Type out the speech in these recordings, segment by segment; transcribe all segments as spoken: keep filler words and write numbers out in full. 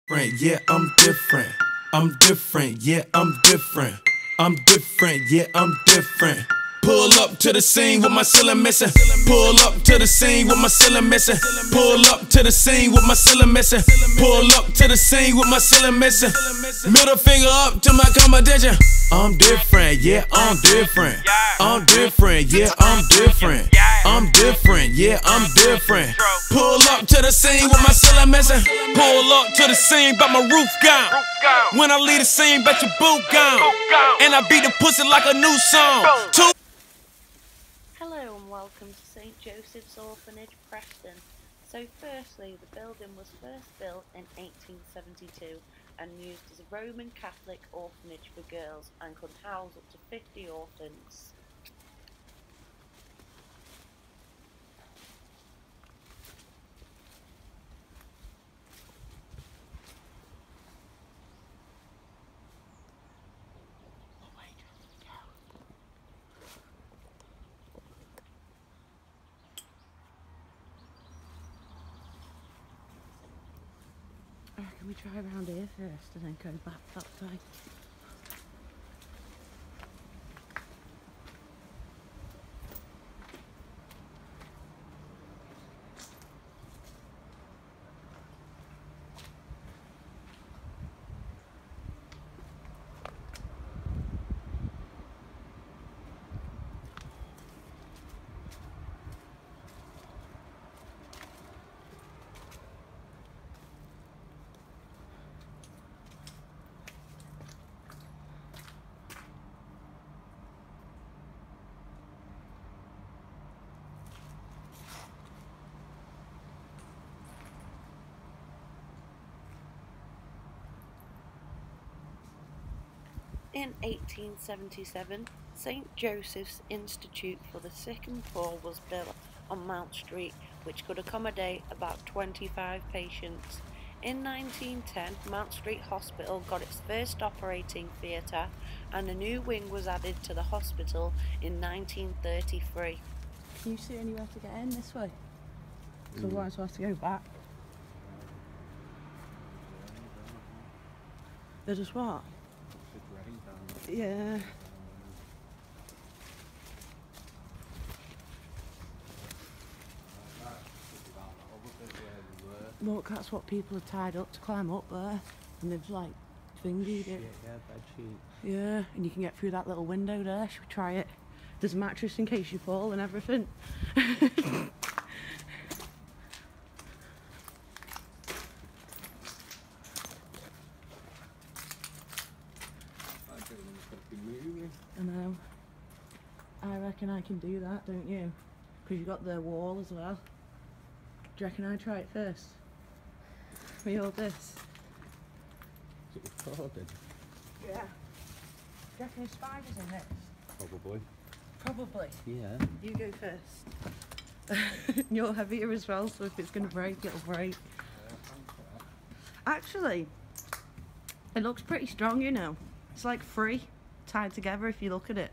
different, yeah, I'm different. I'm different, yeah, I'm different. I'm different, yeah, I'm different. Pull up to the scene with my ceiling missing. Pull up to the scene with my ceiling missing. Pull up to the scene with my ceiling missing. Pull up to the scene with my ceiling missing. Middle finger up to my competition. I'm different, yeah, I'm different. I'm different, yeah, I'm different. I'm different, yeah, I'm different. Pull up to the scene with my ceiling missing. Pull up to the scene, but my roof gone. When I leave the scene, bet your boot gone. And I beat the pussy like a new song. Two Hello and welcome to Saint Josephs Orphanage Preston. So firstly, the building was first built in eighteen seventy-two and used as a Roman Catholic orphanage for girls and could house up to fifty orphans. Can we try around here first and then go back that way? In eighteen seventy-seven, Saint Joseph's Institute for the Sick and Poor was built on Mount Street, which could accommodate about twenty-five patients. In nineteen ten, Mount Street Hospital got its first operating theatre and a new wing was added to the hospital in nineteen thirty-three. Can you see anywhere to get in this way? Because mm. otherwise we'll have to go back. They're just what? Yeah. Look, that's what people are tied up to climb up there, and they've like thingied it. Yeah, yeah, bed sheet. Yeah, and you can get through that little window there. Should we try it? There's a mattress in case you fall and everything. I know. I reckon I can do that, don't you? Because you've got the wall as well. Do you reckon I try it first? We hold this. Is it recorded? Yeah. Do you reckon there's spiders in this? Probably. Probably? Yeah. You go first. You're heavier as well, so if it's going to break, it'll break. Actually, it looks pretty strong, you know. It's like three tied together if you look at it.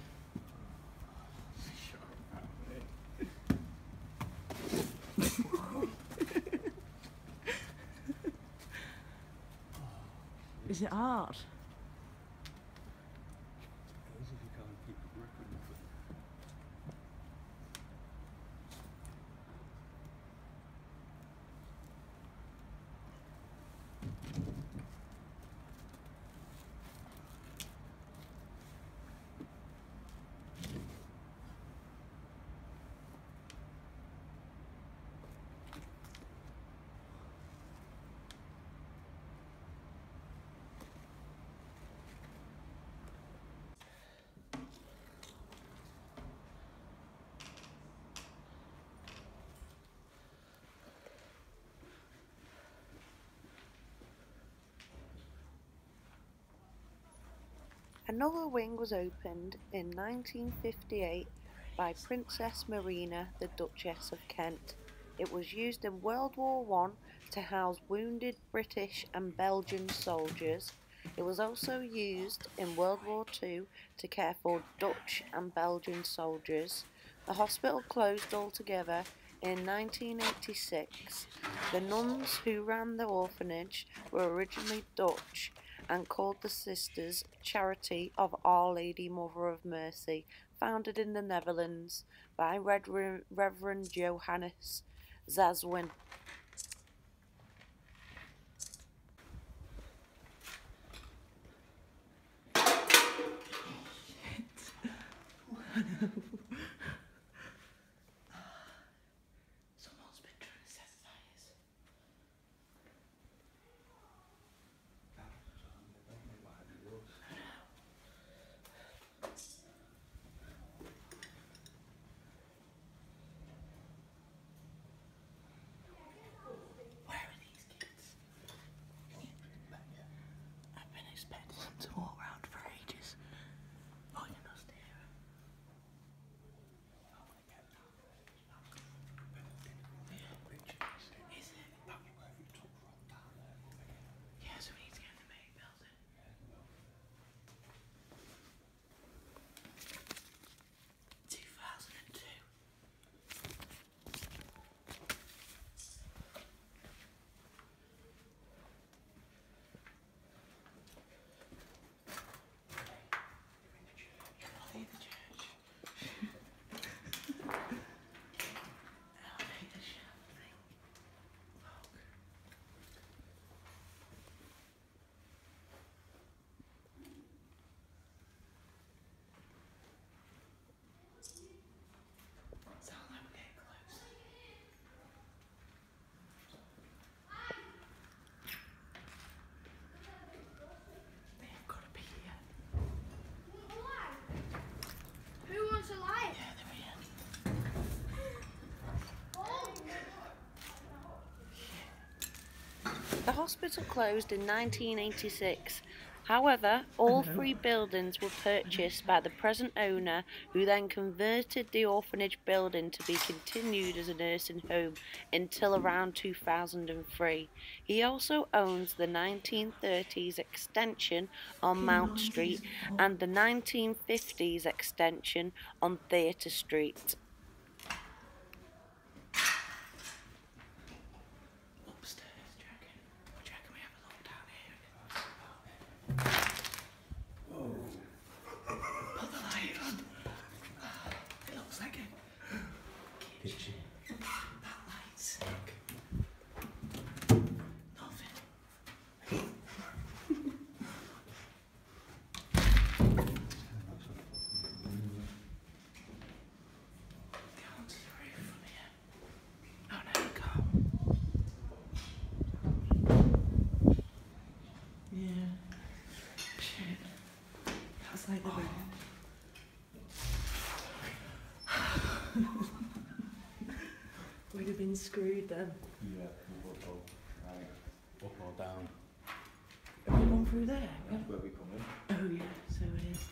Is it hard? Another wing was opened in nineteen fifty-eight by Princess Maria, the Duchess of Kent. It was used in World War One to house wounded British and Belgian soldiers. It was also used in World War Two to care for Dutch and Belgian soldiers. The hospital closed altogether in nineteen eighty-six. The nuns who ran the orphanage were originally Dutch and called the Sisters Charity of Our Lady Mother of Mercy, founded in the Netherlands by Reverend Johannes Zazwin. Someone's been trying to set fires. Where are these kids? I've been expecting them to walk around for ages. Oh, you must hear them. Is it? Yeah, so we need to get in the main building. two thousand two. I'll leave the church. I'll take the shaft thing. Look. Sound like we're getting close. They've got to be here. Who wants a light? Yeah, they're here. The hospital closed in nineteen eighty-six. However, all three buildings were purchased by the present owner, who then converted the orphanage building to be continued as a nursing home until around two thousand three. He also owns the nineteen thirties extension on Mount Street and the nineteen fifties extension on Theatre Street. Upstairs, do you reckon? Do you reckon we have a look down here? Put the light on. It looks like a kitchen. That light's sick. Nothing. Get onto the roof from here. Oh no, you can't. Yeah. Shit. That's like the room. We'd have been screwed then. Yeah, up or right, up or down. Have we gone through there? That's where we come in. Oh yeah, so it is.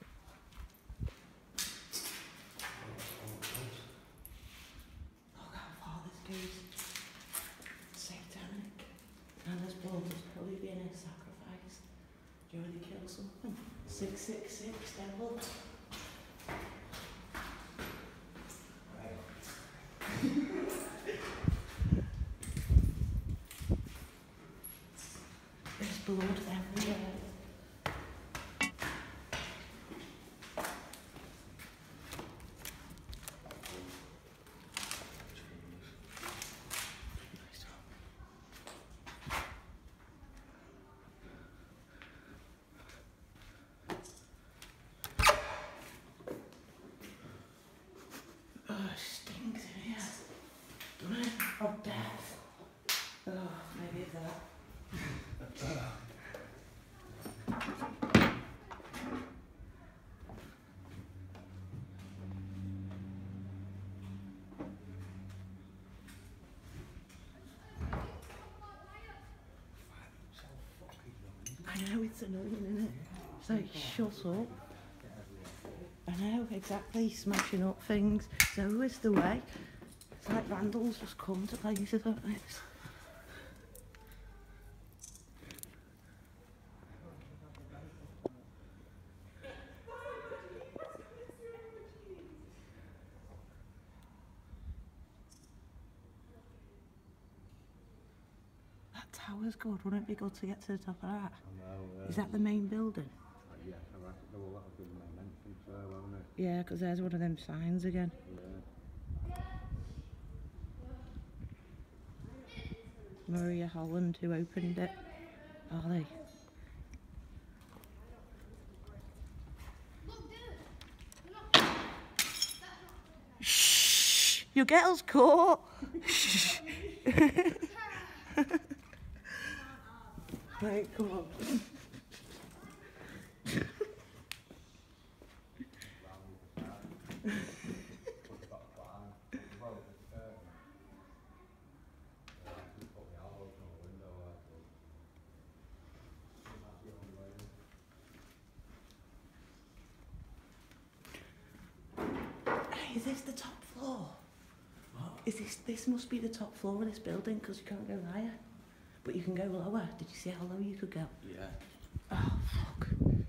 Look how far this goes. Satanic. And there's blood, there's probably been a sacrifice. Do you know they kill something? six six six devil. There's blood everywhere. Oh, it stinks in here. Doesn't it? Of death. Oh, maybe that. I know, it's annoying, isn't it? It's like, shut up. I know, exactly, smashing up things. It's always the way. It's like vandals just come to places like this. tower's good. Wouldn't it be good to get to the top of that? I know, yeah. Is that the main building? Uh, yeah, I reckon there will have been an entrance there, won't it? Yeah, because there's one of them signs again. Yeah. Maria Holland, who opened it. Are they? Shh! Your girl's caught! Shh! Right, come on. Hey, is this the top floor? What? Is this, this must be the top floor of this building because you can't go higher. But you can go lower. Did you see how low you could go? Yeah. Oh, fuck.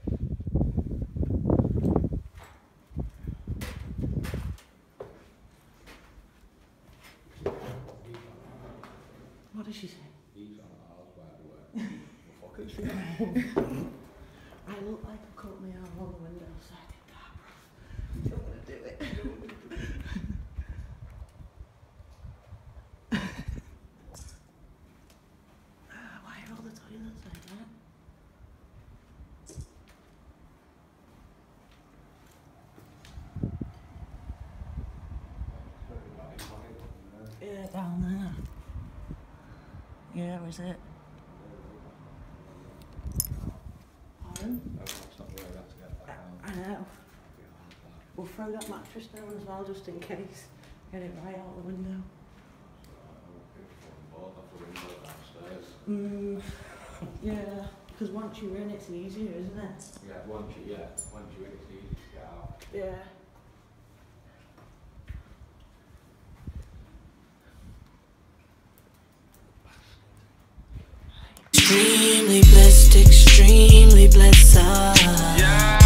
What did she say? He's on the house, by the way. Fuck is she? I look like I cut my arm on the window, so I did that, bro. Don't want to do it. Why are all the toilets like that? Yeah, down there. Yeah, is it? Pardon? No, that's not where I have to get back out. I know. We'll throw that mattress down as well, just in case. Get it right out the window. Mm, yeah, because once you're in, it's easier, isn't it? Yeah, once you, yeah, once you're in, it's easy to get out. Yeah. Extremely blessed, extremely blessed. Yeah.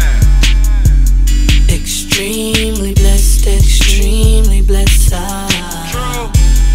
Extremely blessed, extremely blessed. True.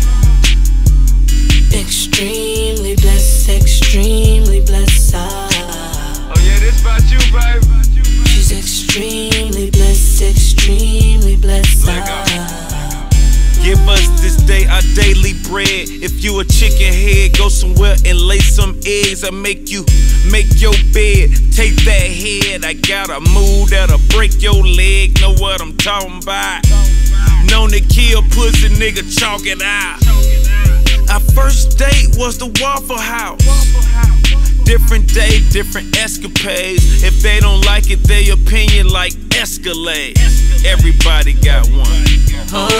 Extremely blessed, extremely blessed. Oh yeah, this about you, babe. She's extremely blessed, extremely blessed. Give us this day our daily bread. If you a chicken head, go somewhere and lay some eggs. I make you make your bed. Take that head. I got a move that'll break your leg. Know what I'm talking about? Known to kill pussy, nigga, chalk it out. Our first date was the Waffle House. Different day, different escapades. If they don't like it, their opinion like Escalade. Everybody got one. Oh,